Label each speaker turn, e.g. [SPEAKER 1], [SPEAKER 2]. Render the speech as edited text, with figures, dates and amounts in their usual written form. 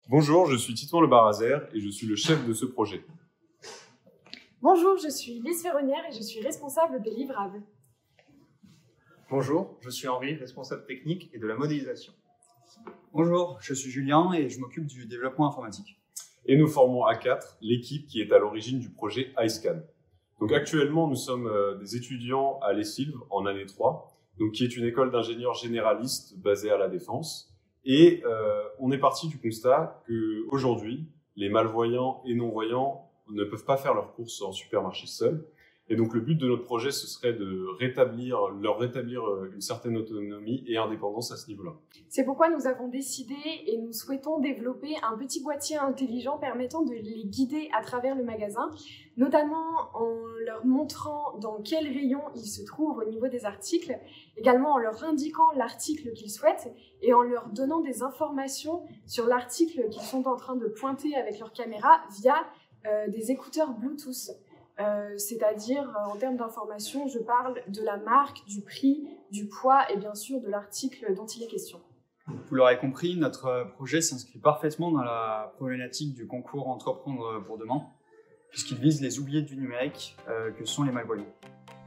[SPEAKER 1] Bonjour, je suis Titouan Le Barazer et je suis le chef de ce projet.
[SPEAKER 2] Bonjour, je suis Lise Ferronnière et je suis responsable des livrables.
[SPEAKER 3] Bonjour, je suis Henri, responsable technique et de la modélisation.
[SPEAKER 4] Bonjour, je suis Julien et je m'occupe du développement informatique.
[SPEAKER 1] Et nous formons A4, l'équipe qui est à l'origine du projet iScan. Donc actuellement, nous sommes des étudiants à l'ESSILV en année 3, donc qui est une école d'ingénieurs généralistes basée à La Défense. Et on est parti du constat qu'aujourd'hui, les malvoyants et non-voyants ne peuvent pas faire leurs courses en supermarché seuls. Et donc le but de notre projet, ce serait de leur rétablir une certaine autonomie et indépendance à ce niveau-là.
[SPEAKER 2] C'est pourquoi nous avons décidé et nous souhaitons développer un petit boîtier intelligent permettant de les guider à travers le magasin, notamment en leur montrant dans quel rayon ils se trouvent au niveau des articles, également en leur indiquant l'article qu'ils souhaitent et en leur donnant des informations sur l'article qu'ils sont en train de pointer avec leur caméra via des écouteurs Bluetooth. C'est-à-dire, en termes d'information, je parle de la marque, du prix, du poids et bien sûr de l'article dont il est question.
[SPEAKER 4] Vous l'aurez compris, notre projet s'inscrit parfaitement dans la problématique du concours Entreprendre pour demain, puisqu'il vise les oubliés du numérique que sont les malvoyants.